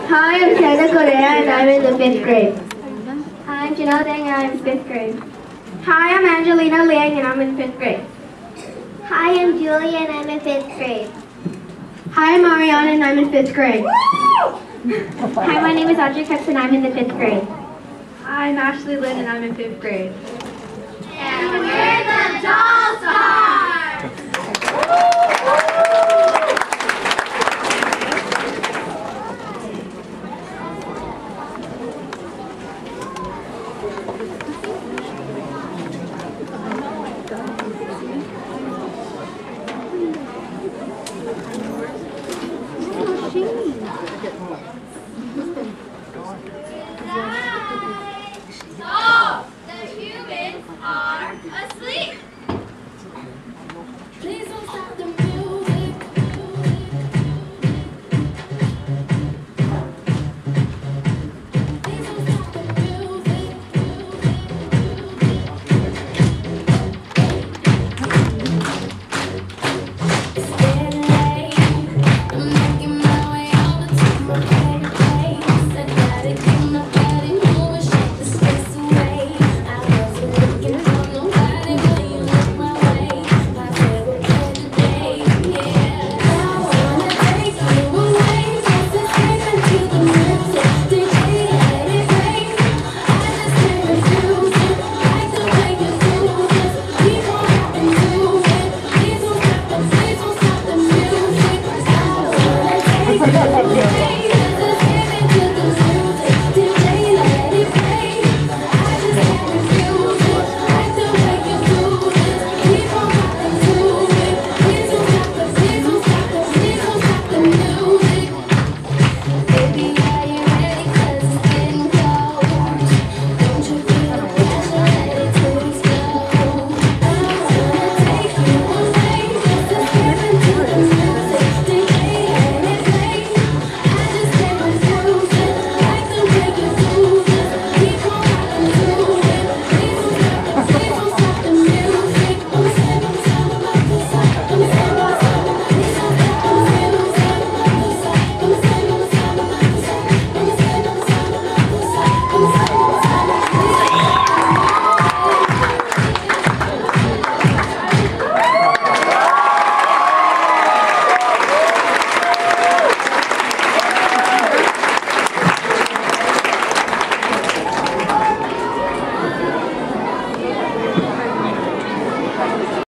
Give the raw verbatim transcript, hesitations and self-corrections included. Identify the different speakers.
Speaker 1: Hi, I'm Santa Correa and I'm in the fifth grade.
Speaker 2: Hi, I'm Janelle Dang and I'm in fifth grade.
Speaker 1: Hi, I'm Angelina Liang and I'm in fifth grade.
Speaker 2: Hi, I'm Julia and I'm in fifth grade.
Speaker 1: Hi, I'm Ariana and I'm in fifth grade.
Speaker 2: Hi, my name is Audrey Cripps and I'm in the fifth grade.
Speaker 1: Hi, I'm Ashley Lynn and I'm in fifth grade.
Speaker 2: And we're the Doll Stars!
Speaker 3: Stop! The humans are asleep! Please don't stop the music. Please don't stop the music. It's getting late. I'm making my way over to my favorite place. I gotta get my body moving, shake the stress away. I wasn't looking for nobody when you look my way. My favorite day today, yeah. I wanna take you away, just escape into the music. D J, let it play. I just can't refuse it. Like the way you do this. Keep on rocking to it. Please don't stop the, please don't stop the music. I wanna take you away.